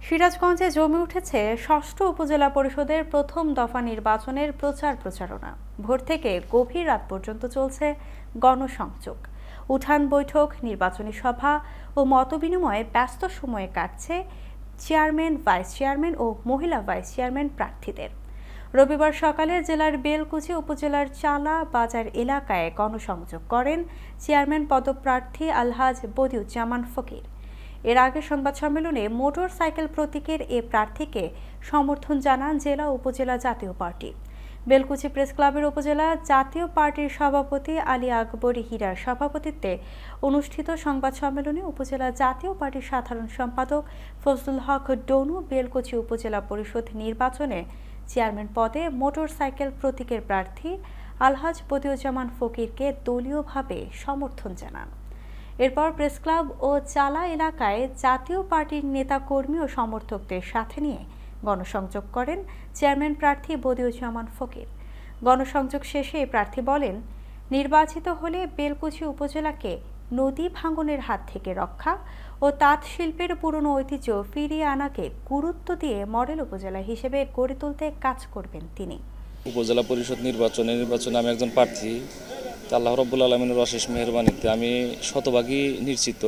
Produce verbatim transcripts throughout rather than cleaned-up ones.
সিরাজগঞ্জে জমে উঠেছে ষষ্ঠ উপজেলা পরিষদের প্রথম দফা নির্বাচনের প্রচার প্রচারণা। ভোর থেকে গভীর রাত পর্যন্ত চলছে গণসংযোগ, উঠান বৈঠক, নির্বাচনী সভা ও মতবিনিময়ে ব্যস্ত সময়ে কাটছে চেয়ারম্যান, ভাইস চেয়ারম্যান ও মহিলা ভাইস চেয়ারম্যান প্রার্থীদের। রবিবার সকালে জেলার বেলকুচি উপজেলার চালা বাজার এলাকায় গণসংযোগ করেন চেয়ারম্যান পদপ্রার্থী আলহাজ বদিউজ্জামান ফকির। এর আগে সংবাদ সম্মেলনে মোটর সাইকেল প্রতীকের এ প্রার্থীকে সমর্থন জানান জেলা উপজেলা জাতীয় পার্টি। বেলকুচি প্রেস ক্লাবের উপজেলা জাতীয় পার্টির সভাপতি আলী আকবরী হীরার সভাপতিত্বে অনুষ্ঠিত সংবাদ সম্মেলনে উপজেলা জাতীয় পার্টির সাধারণ সম্পাদক ফজলুল হক ডনু বেলকুচি উপজেলা পরিষদ নির্বাচনে চেয়ারম্যান পদে মোটর সাইকেল প্রতীকের প্রার্থী আলহাজ বদিউজ্জামান ফকিরকে দলীয়ভাবে সমর্থন জানান। এরপর প্রেস ক্লাব ও চালা এলাকায় জাতীয় পার্টির নেতাকর্মী ও সমর্থকদের সাথে নিয়ে গণসংযোগ করেন চেয়ারম্যান প্রার্থী বদিউজ্জামান ফকির। গণসংযোগ শেষে এই প্রার্থী বলেন, নির্বাচিত হলে বেলকুচি উপজেলাকে নদী ভাঙনের হাত থেকে রক্ষা ও তাঁত শিল্পের পুরনো ঐতিহ্য ফিরিয়ে আনাকে গুরুত্ব দিয়ে মডেল উপজেলা হিসেবে গড়ে তুলতে কাজ করবেন তিনি। উপজেলা পরিষদ নির্বাচনে নির্বাচনে আমি একজন প্রার্থী। আল্লাহ রাব্বুল আলামিনের অশেষ মেহেরবানিতে আমি শতভাগই নিশ্চিত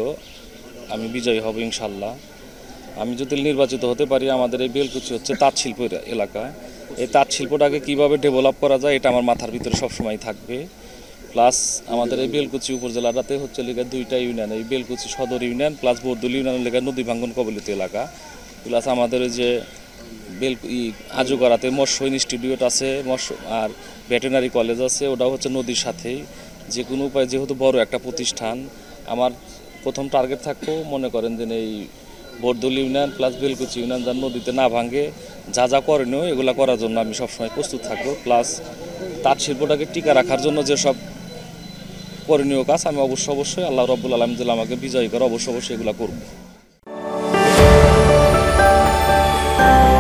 আমি বিজয়ী হব ইনশাল্লাহ। আমি যদি নির্বাচিত হতে পারি, আমাদের এই বেলকুচি হচ্ছে তাঁত শিল্প এলাকা। এই তাঁত শিল্পটাকে কীভাবে ডেভেলপ করা যায় এটা আমার মাথার ভিতরে সবসময় থাকবে। প্লাস আমাদের এই বেলকুচি উপজেলাটাতে হচ্ছে লেখা দুইটা ইউনিয়ন, এই বেলকুচি সদর ইউনিয়ন প্লাস বরদুল ইউনিয়নের লেখা নদী ভাঙ্গন কবলিত এলাকা। প্লাস আমাদের ওই যে বেল আজুগড়াতে মৎস্য ইনস্টিটিউট আছে, মৎস্য আর ভেটেরিনারি কলেজ আছে, ওটাও হচ্ছে নদীর সাথেই। যে কোনো উপায় যেহেতু বড় একটা প্রতিষ্ঠান, আমার প্রথম টার্গেট থাকবো মনে করেন যে এই Bordul union plus Belkuchi union যার নদীতে না ভাঙে, যা যা করণীয় এগুলো করার জন্য আমি সবসময় প্রস্তুত থাকবো। প্লাস তাঁত শিল্পটাকে টিকা রাখার জন্য যেসব করণীয় কাজ আমি অবশ্য অবশ্যই আল্লাহ রাব্বুল আলামিন আমাকে বিজয়ী করে অবশ্য অবশ্যই এগুলো করবো।